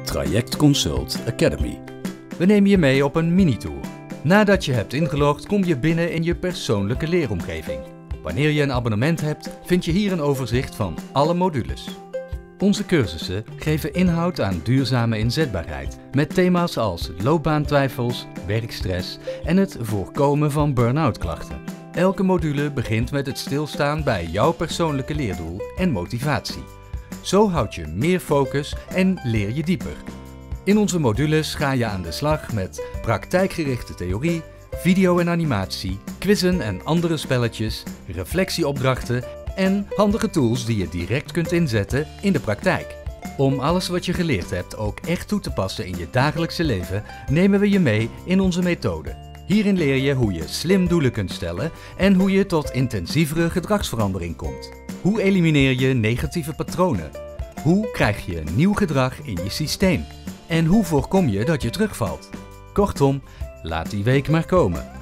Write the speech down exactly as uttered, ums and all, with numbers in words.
Traject Consult Academy. We nemen je mee op een mini-tour. Nadat je hebt ingelogd, kom je binnen in je persoonlijke leeromgeving. Wanneer je een abonnement hebt, vind je hier een overzicht van alle modules. Onze cursussen geven inhoud aan duurzame inzetbaarheid, met thema's als loopbaantwijfels, werkstress en het voorkomen van burn-out klachten. Elke module begint met het stilstaan bij jouw persoonlijke leerdoel en motivatie. Zo houd je meer focus en leer je dieper. In onze modules ga je aan de slag met praktijkgerichte theorie, video en animatie, quizzen en andere spelletjes, reflectieopdrachten en handige tools die je direct kunt inzetten in de praktijk. Om alles wat je geleerd hebt ook echt toe te passen in je dagelijkse leven, nemen we je mee in onze methode. Hierin leer je hoe je slim doelen kunt stellen en hoe je tot intensievere gedragsverandering komt. Hoe elimineer je negatieve patronen? Hoe krijg je nieuw gedrag in je systeem? En hoe voorkom je dat je terugvalt? Kortom, laat die week maar komen.